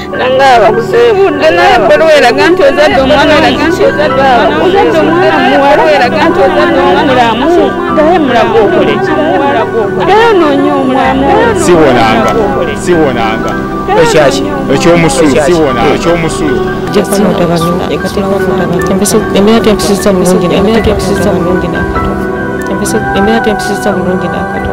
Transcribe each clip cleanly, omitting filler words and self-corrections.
nangaba kusibudde naye bweraga nti ozadde omwana ozadde omwana muwala weraga nti ozadde omulamu naye mulaga okole naye noonya omwana siwonanga ekyaki ekyomusulu siwona ekyomusulu embeera tempisiza bulungi n'akato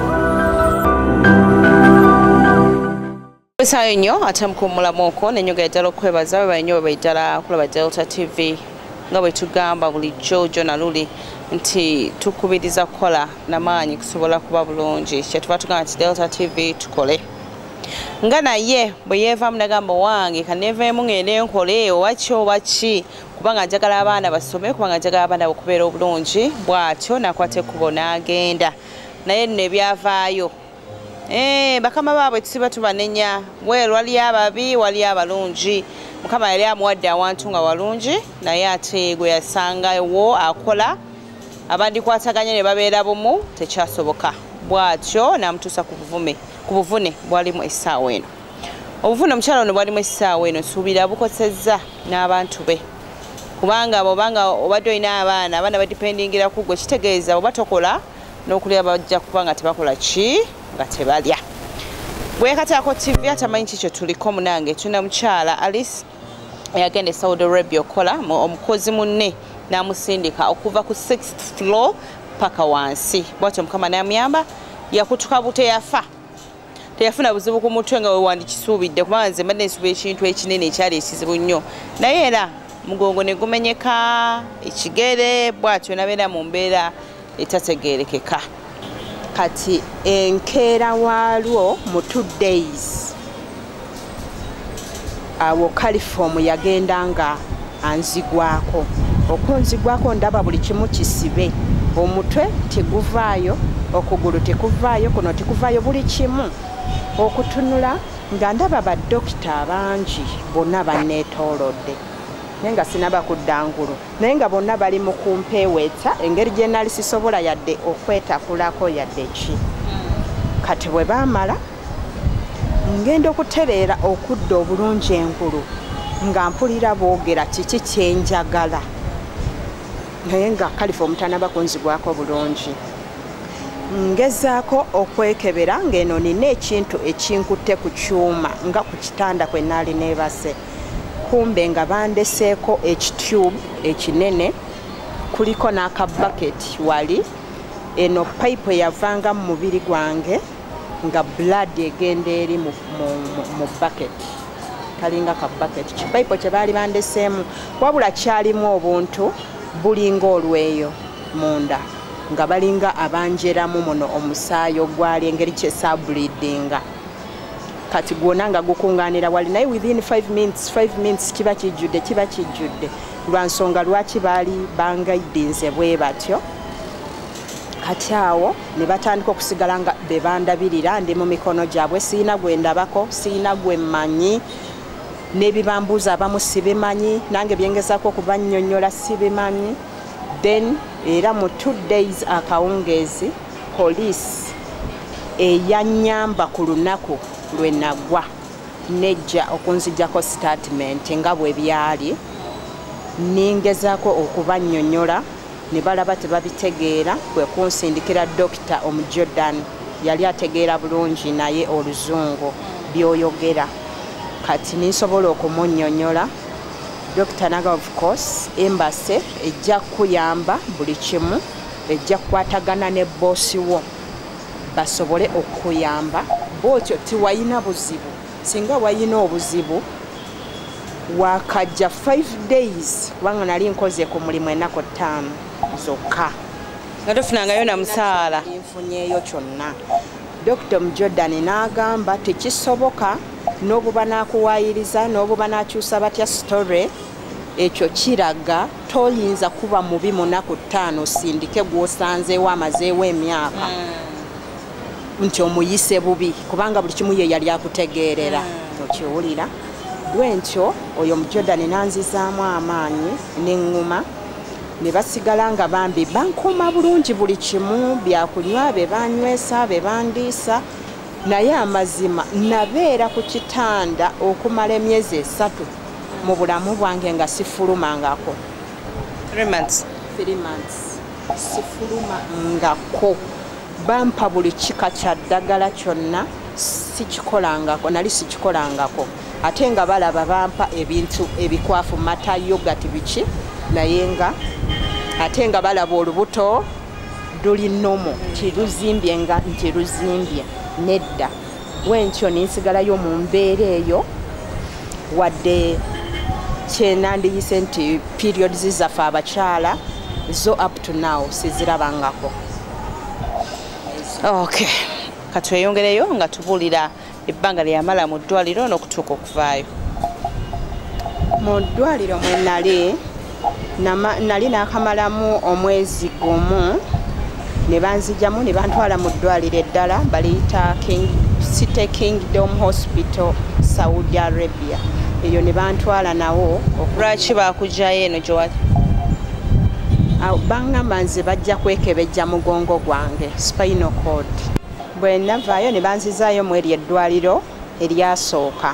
Sayo nnyo ate mukummulamu okwo n'ennyonga eddala okwebaza bwe bali nnyo bwe baddala kulaba Delta TV nga bwe tugamba bulijjo Jona Luli nti tukubiriza kukola n'amaanyi kusobola kuba bulungi kyetuba tugamba nti Delta TV tukole nga naye bwe yeevaamu nagamba wange kaneeveemu ngende nkole oba ki kubanga njagala abaana basome kubanga njagala abaana okubeera obulungi bw'atyo nakwata ekkubo n'agenda naye nno ebyavaayo bakama baabwe tusiba tubanenya bweru wali ababi wali abalungi mukama yali amuwadde awantu nga walungi naye ate gwe yasangawo akola abandikwataganye ne babeera bumu tekyasoboka bw'atyo n'amutuusa ku buvune bwalimu essaawa eno obuvune omukyala ono bwalimu essaawa eno nsuubira bukosezza n'abantu be kubanga obadde olina abaana badipendingira ku gwe kitegeeza oba tokola n'okulya bajja kuba nga tebakola ki nga tebalya bwekataako TV atamanyi kikyo tuliko munange tuna mukyala Alice eyagenda e Saudi Arabia okola omukozi munne n'amusindika okuva ku 6th floor paka wansi bwatyo mukama n'amuyamba yakutuka buteyafa teyafuna buzibu ku mutwe nga wewandikisuubidde kubanga nze mbadde nsuubira ekintu ekinene ekyali ekizibu nnyo naye era mugongo ne gumenyeka ekigere bwatyo nabeera mu mbeera etategeerekeka kati enkeera waalwo mu 2 days awo kalifomu yagenda nga anzigwako okunzigwako ndaba buli kimu kisibe omutwe teguvaayo okugulu tekuvaayo kuno tekuvaayo buli kimu okutunula nga ndaba baddokita abangi bonna banneetoolodde naye nga sinaba kudda ngulu naye nga bonna bali mu kumpeeweeta engeri gye nali sisobola yadde okwetakulako yadde ki kati bwe baamala ngenda okutereera okudda obulungi engulu nga mpulira boogera kiki kyenjagala naye nga kalifa omutanaba kunzigwako bulungi ngezaako okwekebera ng'eno nina ekintu ekinkutte ku kyuma nga ku kitanda kwe naali neebase kumbe nga bandeseeko ekitube ekinene kuliko n'akabaketi wali eno pipe yavanga mu mubiri gwange nga blood egenda eri mu bucket kalinga ka bucket kipipe kye baali bandeseemu wabula kyalimu obuntu bulinga olweyo munda nga balinga abanjeramu muno omusaayi ogwali engeri kyesa bleedinga kati gwona nga gukunganira wali naye within 5 minutes kiba kijjudde lwa nsonga lwaki baali bangaidinze bwe batyo kati awo ne batandika okusigala nga bebandabirira ndi mu mikono gyabwe siina gwe ndabako siina gwe mmanyi n'ebibambuuza abamu sibimanyi nange byengezaako okubannyonnyola sibimanyi then era mu 2 days akawungeezi police eyanyamba ku lunaku lwe nagwa nejja okunzijjako statement nga bwe byali ningezaako okubannyonnyola ne balaba tebabitegeera kwe kunsindikira dokita Omujordan yali ategeera bulungi naye oluzungu byoyogera kati ninsobola okumunnyonnyola dokita naga of course embassy ejja kuyamba buli kimu ejja kukwatagana ne bossi wo basobole okuyamba bwotyo tiwayina buzibu singa wayina obuzibu wakajja 5 days kubanga nali nkoze ku mulimu ennaku 5 zokka nga tofunangayo na musaala nfunyeeyo kyonna Dr. Omujordan n'agamba tekisoboka n'obuba n'akuwaayiriza n'obuba n'akyusa batya story ekyo kiraga toyinza kuba mubi mu nnaku 5 sindike gw'osanzeewo amazeewo emyaka nti omuyise bubi kubanga buli kimu ye yali akutegeerera okiwulira lwentyo oyo Omujordan nanzizaamu amaanyi n'eŋŋuma ne basigala nga bambi bankuuma bulungi buli kimu byakunywa be banywesa be bandiisa naye amazima nabeera ku kitanda okumala emyezi 3 mu bulamu bwange nga sifulumangako. 3 months sifulumangako. Bampa buli kika kya ddagala kyonna nali sikikolangako. Ate nga balaba bampa ebintu ebikwafu mata yogurt biki naye nga ate nga balaba olubuto luli nomo tiruzimbye nga nti ruzimbye nedda. Bwentyo ninsigalayo mu mbeera eyo wadde kyenandiyise nti periods zaffe abakyala zo up to now sizirabangako. Okay. Katweyongereyo nga tubuulira ebbanga lyamala mu ddwaliro n'okutuuka okuvaayo. Mu ddwaliro mwe nali naakamalamu omwezi gumu ne banzijamu ne bantwala mu ddwaliro eddala baliyita City Kingdom Hospital Saudi Arabia. Eyo ne bantwala nawo. Lwaki baakugyayo eno gyewali? Bangamba nze bajja kwekebejja mugongo gwange spinal cord. Bwe navaayo ne banzizaayo mu eryo eddwaliro eryasooka.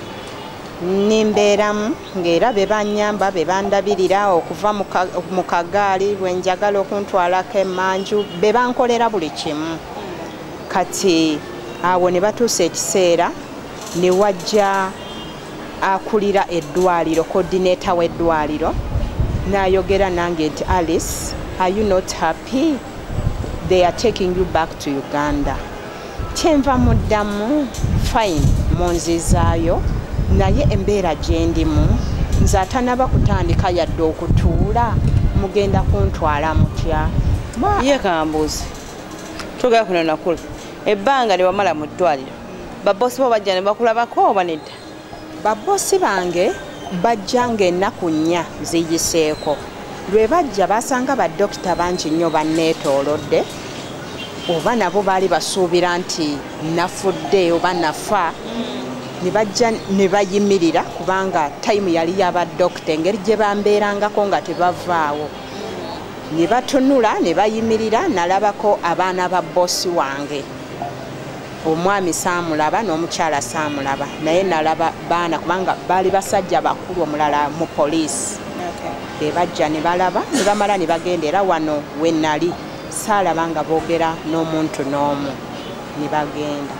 Nimbeeramu ng'era be bannyamba be bandabirira okuva mu kagaali bwe njagala okuntwalako emmanju be bankolera buli kimu. Kati awo ne batuusa ekiseera ne wajja akulira eddwaliro, coordinator w'eddwaliro n'ayogera nange nti Alice, are you not happy? They are taking you back to Uganda. Kyenva muddamu fine munzizaayo naye embeera gye ndimu nze atanaba kutandika yadde okutuula mugenda kuntwala mutya? Ye kambuuzi tugala kuno nakula ebbanga lye wamala mu ddwaliro babosi bo bajja ne bakulabako oba nedda? Babosi bange bajja ng'ennaku 4 ziyiseeko. Lwe bajja basanga baddokita bangi nnyo banneetoolodde oba nabo baali basuubira nti nafudde oba nafa ne bajja ne bayimirira kubanga time yali y'abaddokita engeri gye bambeerangako nga tebavaawo. Ne batunula ne bayimirira nalabako abaana ba bosi wange. Omwami saamulaba n'omukyala saamulaba naye nalaba baana kubanga baali basajja bakulu omulala mu poliisi. Be bajja ne balaba ne bamala ne bagenda era wano we nali saalaba nga boogera n'omuntu n'omu ne bagenda.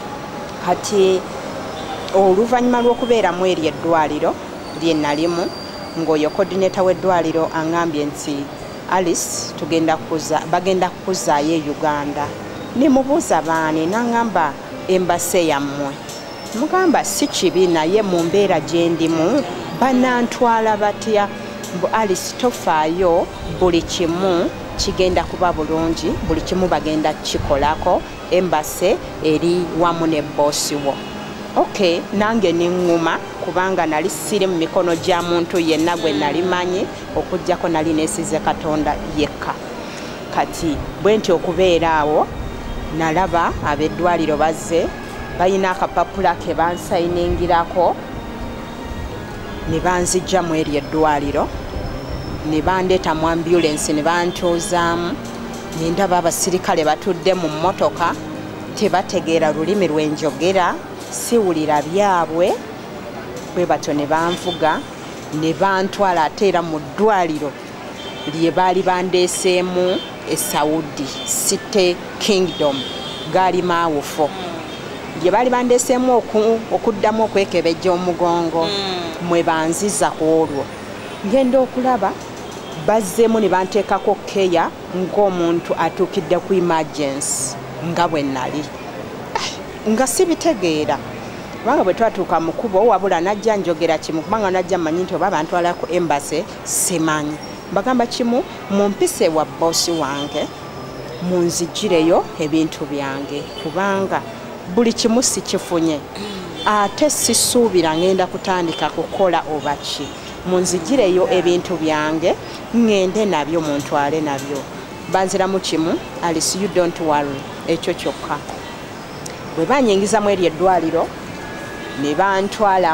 Kati oluvannyuma lw'okubeera mu eryo eddwaliro lye nalimu ng'oyo coordinator w'eddwaliro aŋŋambye nti Alice bagenda kukuzaayo e Uganda. Nimubuuza baani n'aŋŋamba embase yammwe. Mugamba si kibi naye mu mbeera gye ndimu banantwala batya? Alice tofaayo buli kimu kigenda kuba bulungi, buli kimu bagenda kikolako, embase eri wamu ne bosi wo. Okay, nange niŋŋuma kubanga nali siri mu mikono gya muntu yenna gwe nali manyi okujjako nali neesize Katonda yekka. Kati bwe nti okubeera awo nalaba ab'eddwaliro bazze balina akapapula ke bansayiningirako ne banzijja mu eryo eddwaliro ne bandeeta mu ambulance ne bantuuzaamu ne ndaba abasirikale batudde mu mmotoka tebategeera lulimi lwe njogera siwulira byabwe bwe batyo ne banvuga ne bantwala ate era mu ddwaliro lye baali bandeeseemu e Saudi City Kingdom gaali maawufo lye baali bandeeseemu okuddamu okwekebejja omugongo mwe banziza ku olwo. Ngenda okulaba bazzeemu ne banteekako keya ng'omuntu atuukidde ku emergency nga bwe nali nga sibitegeera kubanga bwe twatuuka mu kkubo wabula najja njogera kimu kubanga najja mmanyi nti oba bantwala ku embase simanyi. Mbagamba kimu mumpise wa bosi wange munzigireyo ebintu byange kubanga buli kimu sikifunye ate sisuubira ngenda kutandika kukola oba ki. Munzigireyo ebintu byange ngende nabyo muntwale nabyo. Banziramu kimu Alice, you don't worry, ekyo kyokka. Bwe banyingiza mu eryo eddwaliro ne bantwala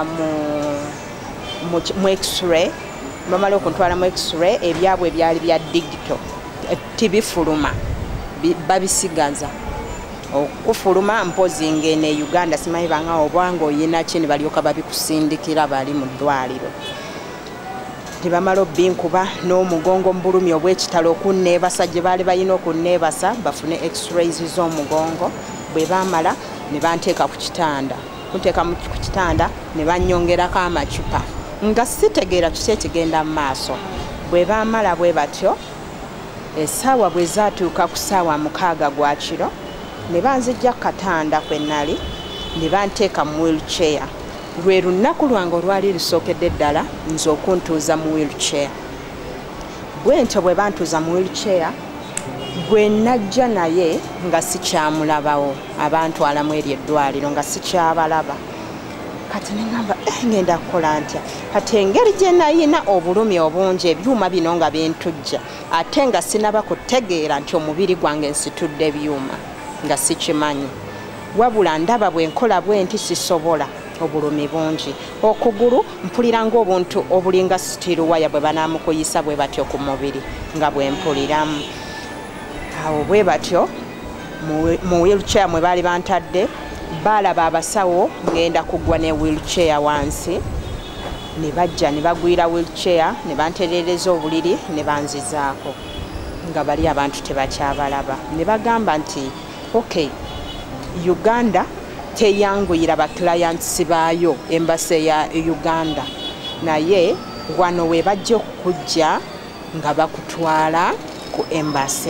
mu x-ray. Bamala okuntwala mu x-ray ebyabwe byali bya digital tibifuluma babisigaza okufuluma mpozi ngene Uganda simanyi banga obwango oyina kini balyoka babikusindikira bali mu ddwaliro tibamala obbinkuba n'omugongo mbulumi obw'ekitalo okunneebasa gye baali balina okunneebasa bafune x-rays z'omugongo bwe baamala ne banteeka ku kitanda kunteeka ku kitanda ne bannyongerako amacupa nga sitegeera kiki ekigenda mu maaso bwe baamala bwe batyo essaawa bwe zaatuuka ku ssaawa 6 gwa kiro ne banzijja ku katanda kwe nnali ne banteeka mu wheelchair lwe lunaku lwange olwali lusookedde ddala nze okuntuuza mu wheelchair bwe ntyo bwe bantuuza mu wheelchair gwe najja naye nga sikyamulabawo abantwalamu eri eddwaliro nga sikyabalaba kati neŋŋamba ngenda kukola ntya kati engeri gye nayina obulumi obungi ebyuma bino nga bintujja ate nga sinaba kutegeera nti omubiri gwange nsitudde byuma nga sikimanyi wabula ndaba bwe nkola bwe nti sisobola obulumi bungi okugulu mpulira ng'obuntu obulinga sitiruwaya bwe banamukuyisa bwe batyo ku mubiri nga bwe mpuliramu awo bwe batyo mu wheelchair mwe baali bantadde balaba abasawo ngenda kugwa ne wheelchair wansi ne bajja ne bagwira wheelchair ne bantereereza obuliri ne banzizaako nga bali abantu tebakyabalaba ne bagamba nti okay Uganda teyanguyira ba clients baayo embassy ya Uganda naye wano we bajja okujja nga bakutwala ku embassy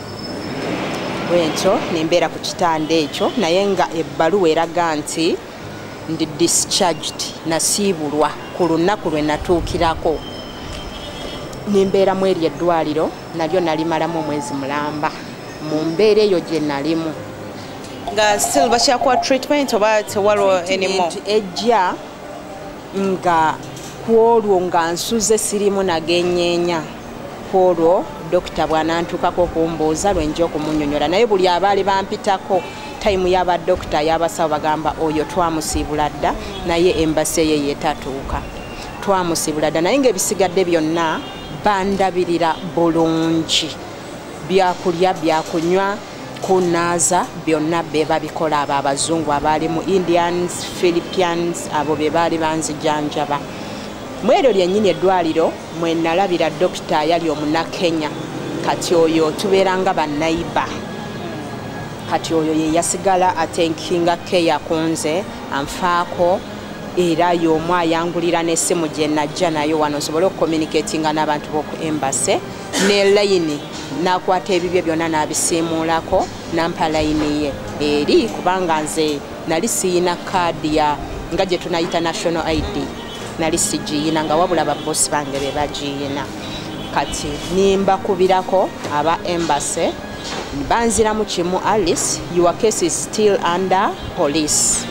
bwentyo nembeera ku kitanda ekyo naye nga ebbaluwa eraga nti ndi discharged nasiibulwa ku lunaku lwe natuukirako nembeera mu eri eddwaliro nalyo nalimalamu omwezi mulamba mu mbeera eyo gye nalimu nga still bakyakuwa treatment oba tewaliwo anymore ejja nga kwolwo nga nsuze sirimu nagenyeenya kwolwo dokita bw'anantukako okumbuuza lwenja okumunyonyola naye buli abaali bampitako tayimu y'abadokita y'abasawo bagamba oyo twamusiibula dda naye embasi ye yeetatuuka twamusiibula dda naye ng'ebisigadde byonna bandabirira bulungi byakulya byakunywa kunaaza byonna be babikola abo abazungu abaali mu Indians Philippines abo be baali banzijanjaba mwero lyennyini eddwaliro mwe nalabira dokita yali omunakenya kati oyo tubeeranga bannaiba kati oyo ye yasigala atenkinga keya kunze anfaako era y'omu ayangulira n'essimu gye najja nayo wano nsobole okucommunicatinga n'abantu b'oku embassy ne layini n'akwata ebibyo byonna n'abisiimuulako nampa layini ye eri kubanga nze nali siyina kaadi ya nga gye tunayita national ID nali sigiyina nga wabula babbosi bange be bagiyina kati nimbakubirako aba embassy banziramu kimu Alice your case is still under police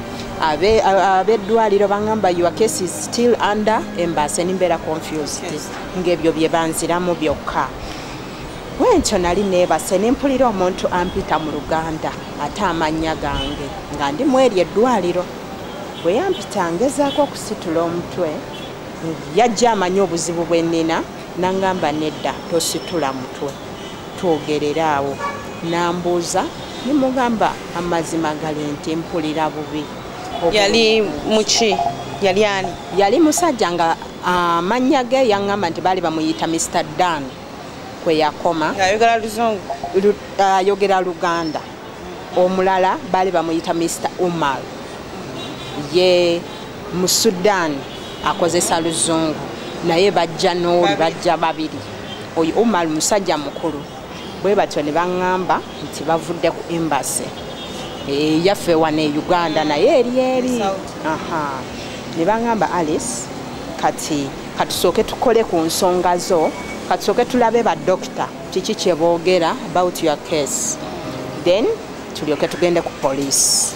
abeddwaliro bangamba your case is still under embassy nimbeera confused ng'ebyo bye banziramu byokka bwentyo nali neebase nempulira omuntu ampita mu Luganda ate amannya gange nga ndi mu eri eddwaliro bwe yampita ngezaako okusitula omutwe yajja amanye obuzibu bwe nnina nangamba nedda tositula mutwe twogerera awo nambuuza nimugamba amazima gali nti mpulira bubi yali muki yali ani yali musajja nga amannya ge yaŋŋamba nti baali bamuyita Mr. Dan kwe yakoma ayogera luzungu ayogera Luganda omulala baali bamuyita Mr. Umar ye mu Sudan akozesa luzungu naye bajja n'oli bajja babiri oyo Umar musajja mukulu bwe batyo ne baŋŋamba nti bavudde ku embassy yaffe wane Uganda naye eri ne baŋŋamba Alice kati katusooke tukole ku nsonga zo katusooke tulabe badokita kiki kye boogera about your case then tulyoke tugende ku police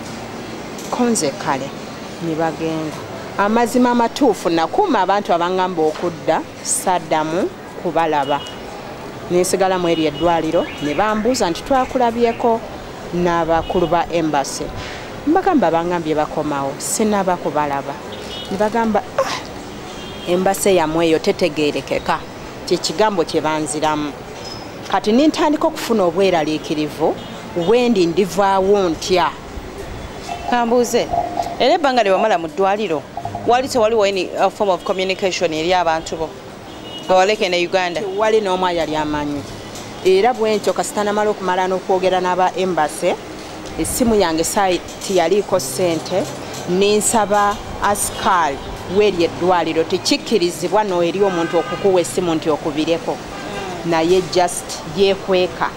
konze kale ne bagenda amazima amatuufu nakuuma abantu abaŋŋamba okudda saddamu kubalaba nesigala mu eri eddwaliro ne bambuuza nti twakulabyeko n'abakulu ba embassy mbagamba bangambye bakomawo sinaba kubalaba ne bagamba embassy yamwe eyo tetegeerekeka kyekigambo kye banziramu kati nintandika okufuna obweraliikirivu wendi ndivaawo ntya. Kambuuze era ebbanga lye wamala mu ddwaliro wali tewaliwo any form of communication eri abantu bo bawaleke ne Uganda? Wali n'omu ayali amanyi. Era bwentyo kasita namala okumala n'okwogera n'aba embassy, essimu yange saiti yaliiko ssente, ninsaba asikali w'eri eddwaliro tekikkirizibwa n'eri omuntu okukuwa essimu nti okubireko. Naye just yeekweka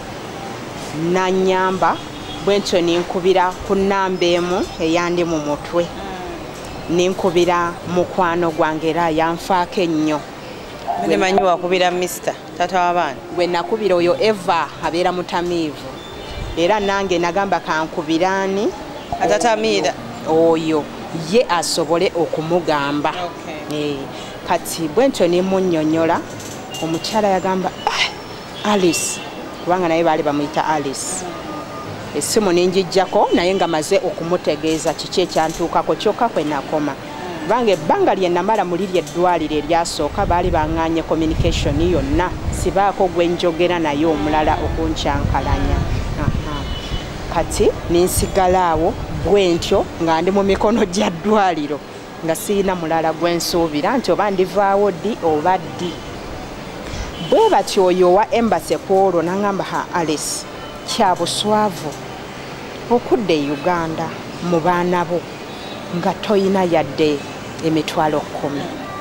nanyamba bwentyo ninkubira ku nnamba emu eyandi mu mutwe, ninkubira mukwano gwange era yanfaako ennyo. Manyi wakubira Mr. Tata w'abaana? Bwe nakubira oyo Eva abeera mutamiivu, era nange nagamba kankubiraani Atatamiira oyo ye asobole okumugamba. Kati bwentyo nimunnyonnyola, omukyala yagamba Alice, kubanga naye baali bamuyita Alice. Essimu ninjijjako naye nga maze okumutegeeza kiki ekyantuukako kyokka kwe nakoma. Bange ebbanga lye namala muri lye eddwaliro eryasooka baali baŋŋaanye communication yonna, sibaako gwe njogera naye omulala okunkyankalanya. Kati ninsigala awo bwentyo nga ndi mu mikono gya ddwaliro nga sirina mulala gwe nsuubira nti oba ndivaawo ddi oba ddi. Bwe batyo oyo owa embassy kwolwo n'aŋŋamba Alice, kya buswavu okudda e Uganda mu baana bo nga toyina yadde emitwalo 10.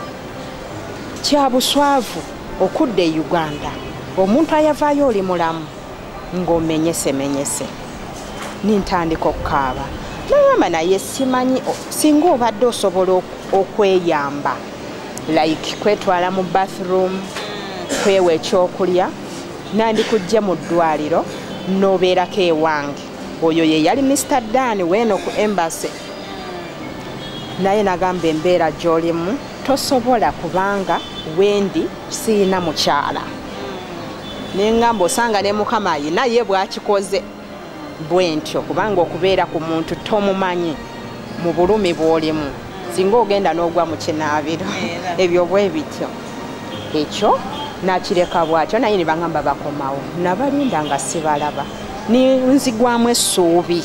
Kya buswavu okudda e Uganda omuntu ayavaayo oli mulamu ng'omenyesemenyese. Nintandika okukaaba nagamba naye simanyi singa obadde osobola okweyamba like kwetwala mu bathroom, kwewa ekyokulya, nandikujja mu ddwaliro n'obeerako ewange. Oyo ye yali Mr. Dan weeno ku embassy. Naye nagamba embeera gy'olimu tosobola kubanga wendi sirina mukyala. Nengamba osanga ne Mukama ayina ye bw'akikoze bwentyo kubanga okubeera ku muntu tomumanyi mu bulumi bw'olimu singa ogenda n'ogwa mu kinaabiro ebyo bwe bityo. Ekyo nakireka bwatyo naye ne baŋŋamba bakomawo, nabalinda nga sibalaba ninzigwamu essuubi.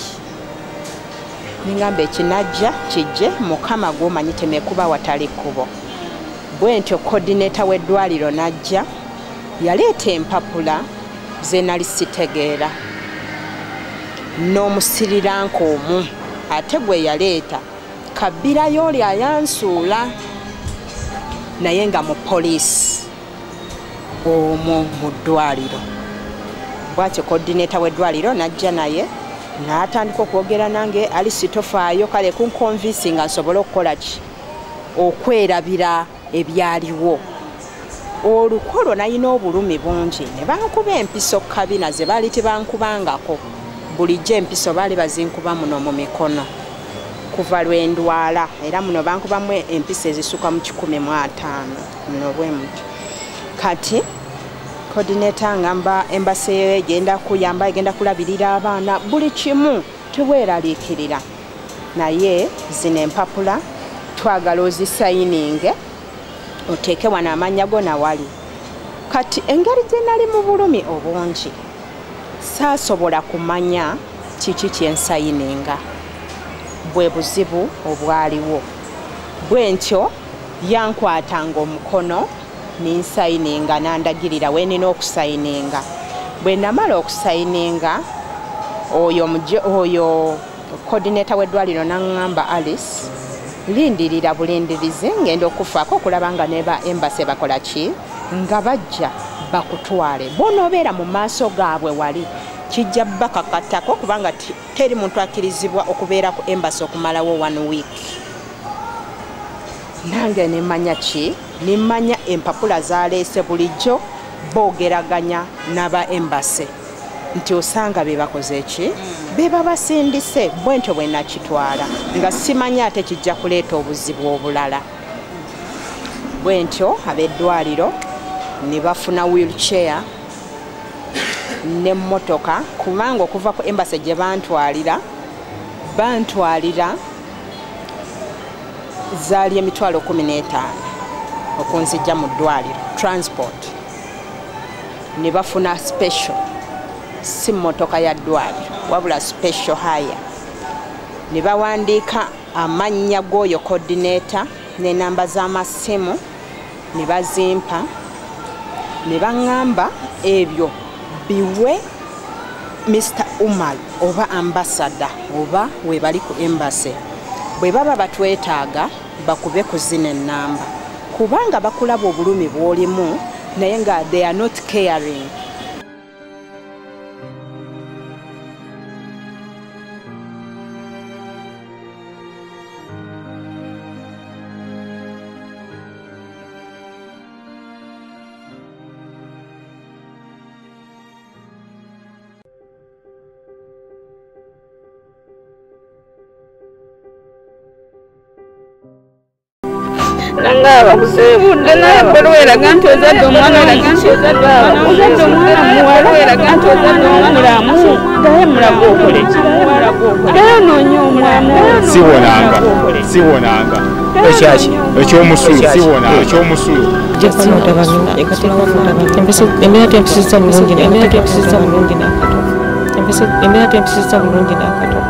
Ningamba ekinajja kijje, Mukama gw'omanyi temekuba watali kkubo. Bwentyo coordinator w'eddwaliro najja yaleeta empapula ze nali sitegeera n'omusiriranka omu ate gwe yaleeta kabbirayo oli ayansuula naye nga mu poliisi omwo mu ddwaliro. Bwatyo coordinator w'eddwaliro najja naye n'atandika okwogera nange, Alice tofaayo kale kunkonvinsi nga nsobole okukola ki okwerabira ebyaliwo. Olukolo nalina obulumi bungi ne bankuba empiso kabina ze baali tebankubangako. Bulijjo empiso baali bazinkuba muno mu mikono kuva lwendwala, era muno bankubamu empiso ezisuka mu 15 muno bwe muti. Kati coordinator ngamba embassy egenda kuyamba, egenda kulabirira abaana buli kimu tebweraliikirira, naye zino empapula twagala ozisayininge oteeke wano amannya go nawali. Kati engeri gye nali mu bulumi obungi saasobola kumanya kiki kyensayininga, bwe buzibu obwaliwo. Bwentyo yankwatanga omukono ninsayininga nandagirira we nina okusayininga. Bwe namala okusayininga oyo coordinator w'eddwaliro n'aŋŋamba Alice, lindirira bulindirizi ngenda okufaako okulaba nga neba embassy bakola ki nga bajja bakutwale. Bw'onoobeera mu maaso gaabwe wali kijja bakakatako kubanga teri muntu akkirizibwa okubeera ku embassy okumalawo 1 week. Nange nimanya ki, nimanya empapula zaleese bulijjo boogeraganya n'aba embassy nti osanga be bakoze ki, be babasindise. Bwentyo bwe nakitwala nga simanya ate kijja kuleeta obuzibu obulala. Bwentyo ab'eddwaliro ne bafuna wheelchair n'emmotoka kubanga okuva ku embassy gye bantwalira zaali emitwalo 15 okunzijja mu ddwaliro transport. Ne bafuna special si mmotoka ya ddwaliro wabula special hire. Ne bawandiika amannya g'oyo coordinator n'ennamba z'amasimu ne bazimpa ne baŋŋamba ebyo biwe Mr. Umar oba ambassador oba we bali ku embassy bwe baba batwetaaga bakube ku zino ennamba kubanga bakulaba obulumi bw'olimu naye nga they are not caring. Nangaba kusebudde naye balweraga nti ozadde omwana ozadde omwana muwala weraga nti ozadde omulamu naye mulago okole naye onoonya omulamu siwonanga ekyomusulu ekyomusulu embeera tempisizza bulungi n'akato